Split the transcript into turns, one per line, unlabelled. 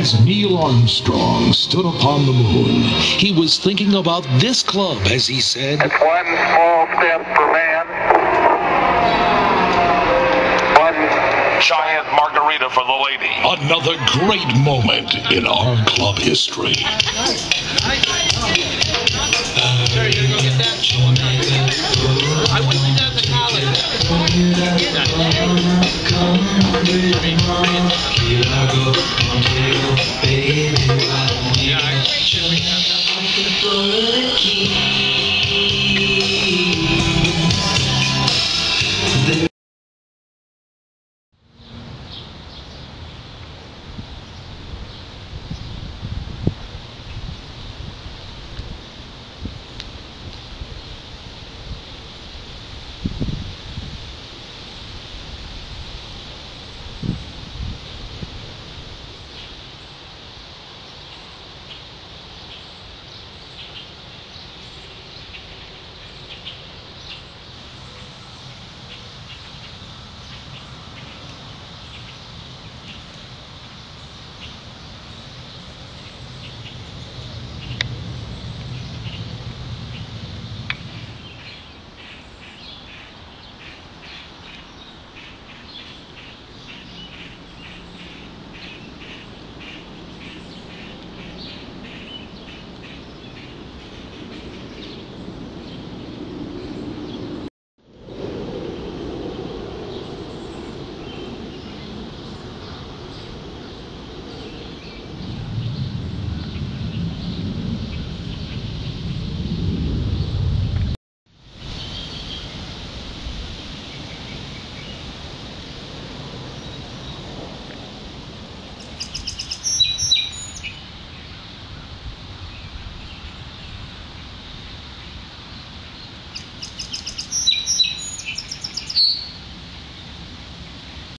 As Neil Armstrong stood upon the moon, he was thinking about this club as he said,
"It's one small step for man, one
giant margarita for the lady."
another great moment in our club history.
Sir, you gonna go get that? I wouldn't think that's a college.